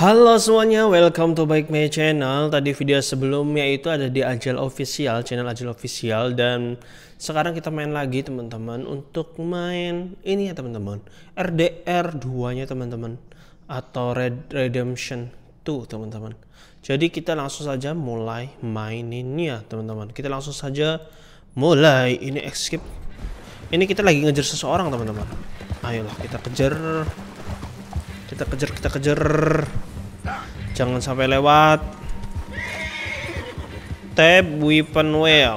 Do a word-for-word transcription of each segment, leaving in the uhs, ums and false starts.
Halo semuanya, welcome to Bike My Channel. Tadi video sebelumnya itu ada di Agile Official, channel Agile Official, dan sekarang kita main lagi teman-teman untuk main ini ya teman-teman, R D R dua nya teman-teman, atau Red Redemption dua teman-teman. Jadi kita langsung saja mulai maininnya teman-teman. Kita langsung saja mulai. Ini escape. Ini kita lagi ngejar seseorang teman-teman. Ayolah kita kejar. Kita kejar, kita kejar. Jangan sampai lewat. Tab weapon well.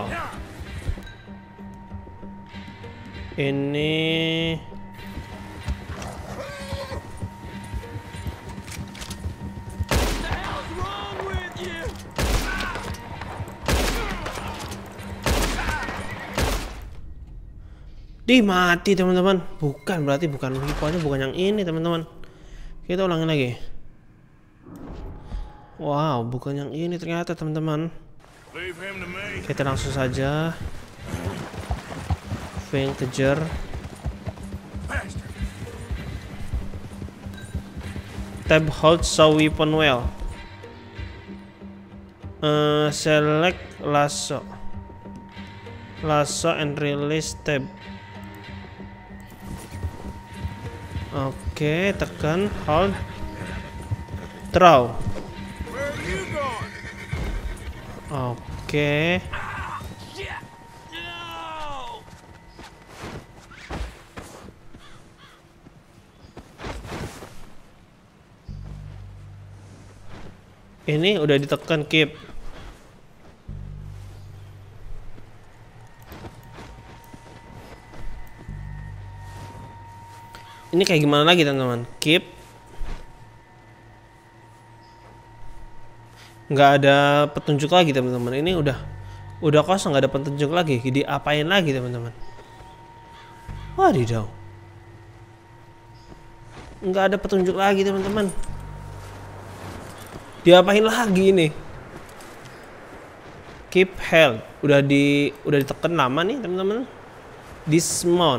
Ini Di mati teman-teman. Bukan, berarti bukan weaponnya, bukan yang ini teman-teman. Kita ulangin lagi. Wow, bukan yang ini ternyata teman-teman. Kita langsung saja Feng kejar. Tab hold so weapon well. uh, Select lasso. Lasso and release tab. Oke, tekan hold throw. Oke. Ini udah ditekan keep. Ini kayak gimana lagi teman-teman? Keep. Nggak ada petunjuk lagi teman-teman. Ini udah udah kosong, nggak ada petunjuk lagi. Diapain lagi teman-teman? Wadidaw. Nggak ada petunjuk lagi teman-teman. Diapain lagi ini? Keep held. Udah di udah ditekan lama nih teman-teman. Dismount.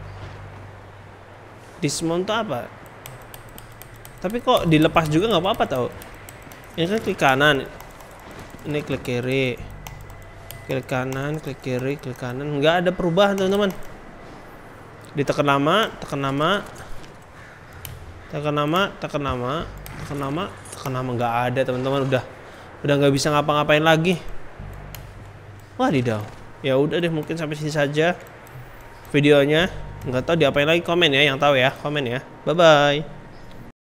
Dismount itu apa? Tapi kok dilepas juga nggak apa-apa tau. Ini kan klik kanan, ini klik kiri, klik kanan, klik kiri, klik kanan, nggak ada perubahan teman-teman. Ditekan lama, tekan lama, tekan lama, tekan lama, tekan lama, tekan lama, nggak ada teman-teman. Udah, udah nggak bisa ngapa-ngapain lagi. Wadidaw. Ya udah deh, mungkin sampai sini saja videonya. Nggak tahu diapain lagi, komen ya yang tahu ya, komen ya. Bye bye.